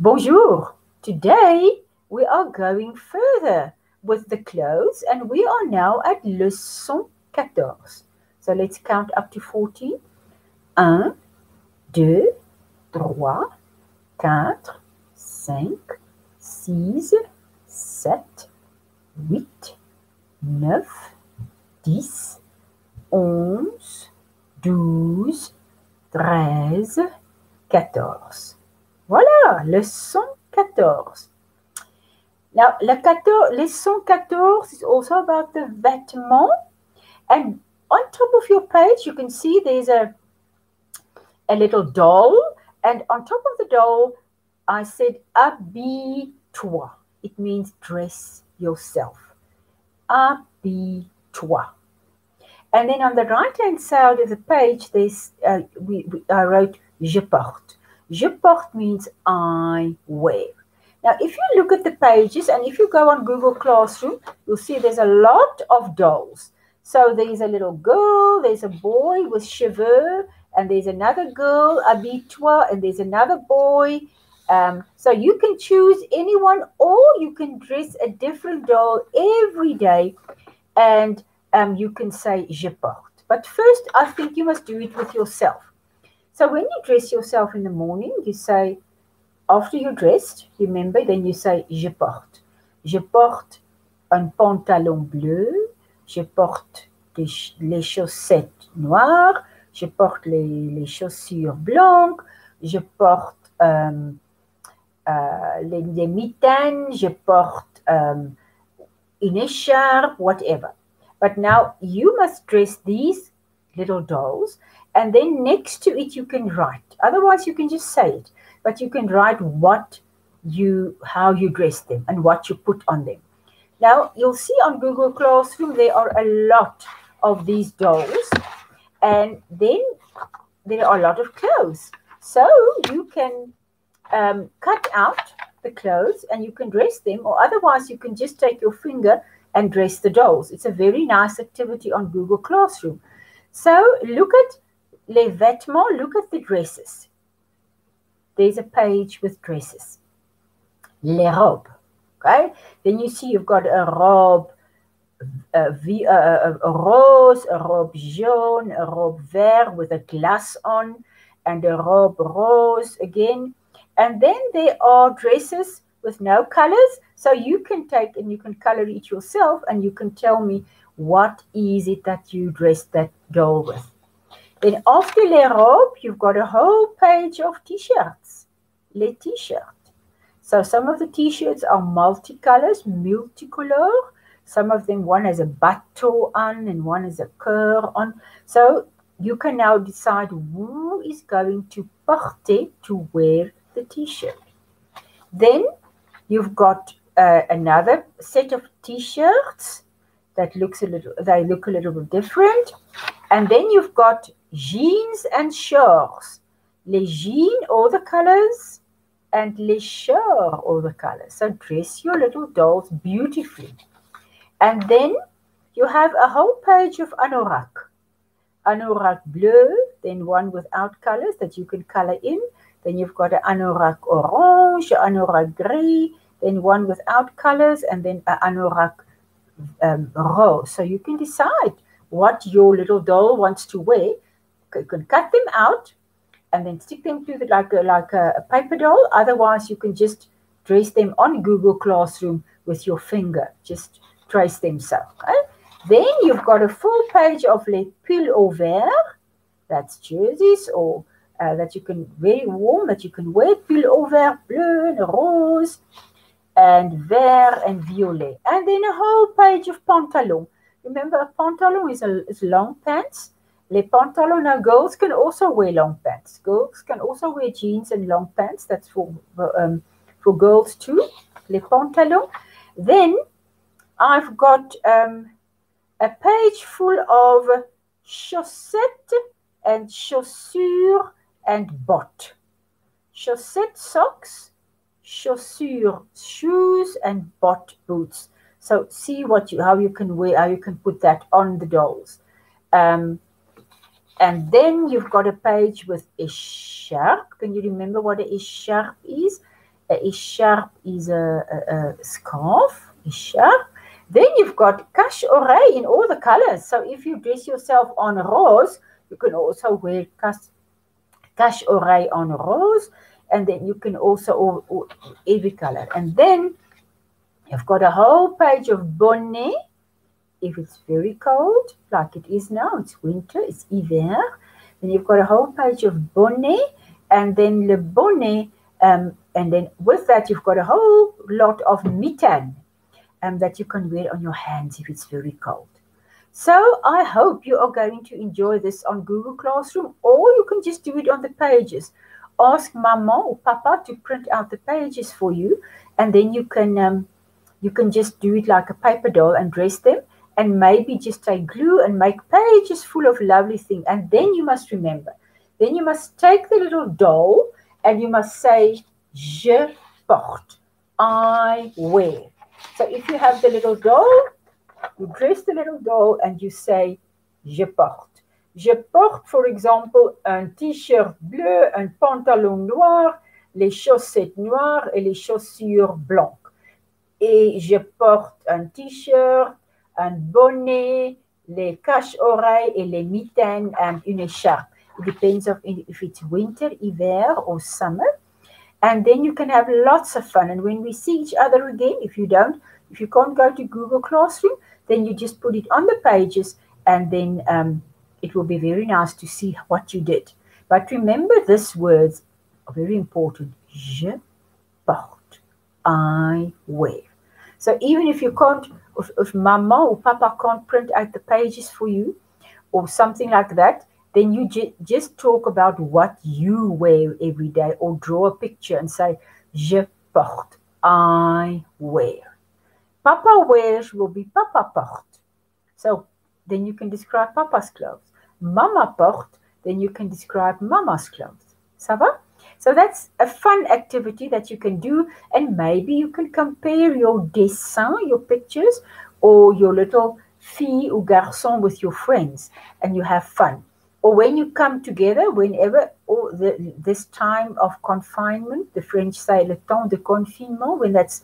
Bonjour. Today we are going further with the clothes and we are now at leçon 14. So let's count up to 14. 1, 2, 3, 4, 5, 6, 7, 8, 9, 10, 11, 12, 13, 14. Voilà, leçon 14. Now, leçon 14 is also about the vêtements. And on top of your page, you can see there's a little doll. And on top of the doll, I said, habille-toi. It means dress yourself. Habille-toi. And then on the right-hand side of the page, there's I wrote, je porte. Je porte means I wear. Now, if you look at the pages and if you go on Google Classroom, you'll see there's a lot of dolls. So there's a little girl, there's a boy with cheveux, and there's another girl, habille-toi, and there's another boy. So you can choose anyone, or you can dress a different doll every day, and you can say je porte. But first, I think you must do it with yourself. So when you dress yourself in the morning, you say, after you're dressed, remember, then you say je porte. Je porte un pantalon bleu. Je porte les chaussettes noires. Je porte les chaussures blanches. Je porte les mitaines. Je porte une écharpe, whatever. But now you must dress these little dolls, and then next to it you can write. Otherwise you can just say it, but you can write how you dress them and what you put on them. Now you'll see on Google Classroom there are a lot of these dolls, and then there are a lot of clothes. So you can cut out the clothes and you can dress them, or otherwise you can just take your finger and dress the dolls. It's a very nice activity on Google Classroom. So look at les vêtements, look at the dresses. There's a page with dresses. Les robes. Okay? Then you see you've got a robe rose, a robe jaune, a robe vert with a glace on, and a robe rose again. And then there are dresses with no colors. So you can take and you can color it yourself, and you can tell me what is it that you dressed that doll with. Then after les robes, you've got a whole page of t-shirts. Les t-shirts. So some of the t-shirts are multicolors, multicolor. Some of them, one has a bateau on and one has a cœur on. So you can now decide who is going to porter, to wear the t-shirt. Then you've got another set of t-shirts that look a little bit different. And then you've got jeans and shorts. Les jeans, all the colors, and les shorts, all the colors. So dress your little dolls beautifully. And then you have a whole page of anorak. Anorak bleu, then one without colors that you can color in. Then you've got an anorak orange, an anorak gray, then one without colors, and then an anorak rose. So you can decide what your little doll wants to wear. You can cut them out and then stick them to like a paper doll. Otherwise, you can just trace them on Google Classroom with your finger. Just trace them so. Okay? Then you've got a full page of les pulls au vert. That's jerseys or that you can, very warm, that you can wear. Pull au vert, bleu and rose and vert and violet. And then a whole page of pantalon. Remember, a pantalon is long pants. Les pantalons. Now, girls can also wear long pants. Girls can also wear jeans and long pants. That's for girls too. Les pantalons. Then I've got a page full of chaussettes and chaussures and bottes. Chaussette socks, chaussure shoes, and bot boots. So see how you can put that on the dolls. And then you've got a page with écharpe. Can you remember what an écharpe is? écharpe is a scarf, écharpe. Then you've got cache-oreille in all the colors. So if you dress yourself on rose, you can also wear cache-oreille on rose, and then you can also every color. And then you've got a whole page of bonnet. If it's very cold, like it is now, it's winter, it's hiver. Then you've got a whole page of bonnet, and then le bonnet, and then with that you've got a whole lot of mitaine that you can wear on your hands if it's very cold. So I hope you are going to enjoy this on Google Classroom, or you can just do it on the pages. Ask Mama or Papa to print out the pages for you, and then you can just do it like a paper doll and dress them, and maybe just take glue and make pages full of lovely things. And then you must remember, then you must take the little doll and you must say, je porte, I wear. So if you have the little doll, you dress the little doll and you say, je porte. Je porte, for example, un t-shirt bleu, un pantalon noir, les chaussettes noires et les chaussures blanches. Et je porte un t-shirt, un bonnet, les cache-oreilles et les mitaines and une écharpe. It depends on if it's winter, hiver or summer. And then you can have lots of fun. And when we see each other again, if you can't go to Google Classroom, then you just put it on the pages, and then it will be very nice to see what you did. But remember, these words are very important. Je porte, I wear. So even if you can't, if Mama or Papa can't print out the pages for you or something like that, then you just talk about what you wear every day, or draw a picture and say, je porte, I wear. Papa wears will be Papa porte. So then you can describe Papa's clothes. Mama porte, then you can describe Mama's clothes. Ça va? So that's a fun activity that you can do, and maybe you can compare your dessin, your pictures, or your little fille ou garçon with your friends, and you have fun. Or when you come together, whenever, or this time of confinement, the French say le temps de confinement, when that's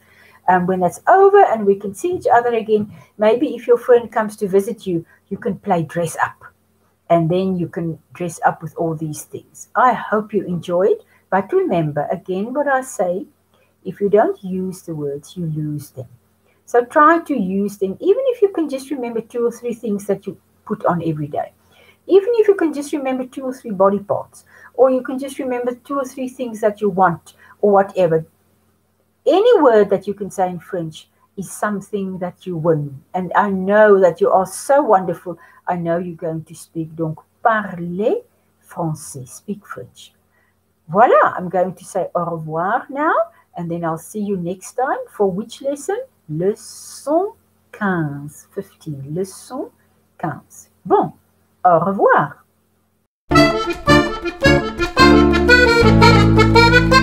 over and we can see each other again, maybe if your friend comes to visit you, you can play dress up. And then you can dress up with all these things. I hope you enjoyed. But remember, again, what I say, if you don't use the words, you lose them. So try to use them, even if you can just remember 2 or 3 things that you put on every day. Even if you can just remember 2 or 3 body parts, or you can just remember 2 or 3 things that you want, or whatever. Any word that you can say in French is something that you win. And I know that you are so wonderful. I know you're going to speak. Donc, parlez français. Speak French. Voilà, I'm going to say au revoir now, and then I'll see you next time for which lesson? Leçon 15. Leçon 15. Bon, au revoir.